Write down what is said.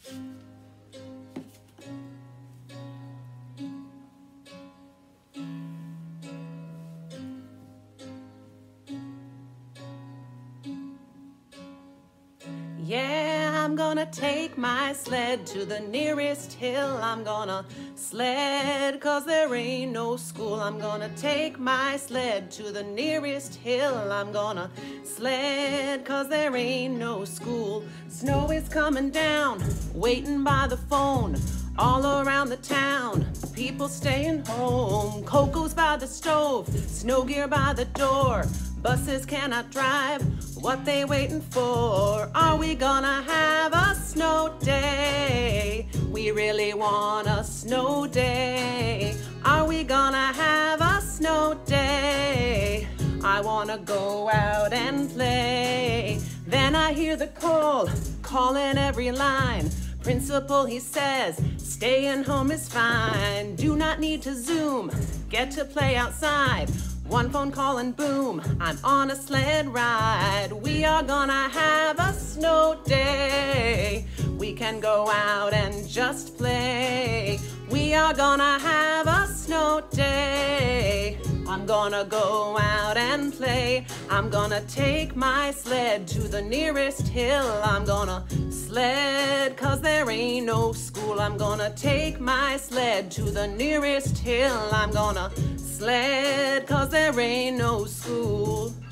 Yeah, I'm gonna take my sled to the nearest hill. I'm gonna sled 'cause there ain't no school. I'm gonna take my sled to the nearest hill. I'm gonna sled 'cause there ain't no school. Snow is coming down, waiting by the phone. All around the town, people staying home. Cocoa's by the stove, snow gear by the door. Buses cannot drive, what they waiting for? Are we gonna have a snow day? We really want a snow day. Are we gonna have a snow day? I wanna go out and play. Then I hear the call, calling every line. Principal, he says, staying home is fine. Do not need to Zoom, get to play outside. One phone call and boom, I'm on a sled ride. We are gonna have a snow day. We can go out and just play. We are gonna have a snow day. I'm gonna go out and play. I'm gonna take my sled to the nearest hill. I'm gonna sled 'cause there ain't no school. I'm gonna take my sled to the nearest hill. I'm gonna sled 'cause there ain't no school.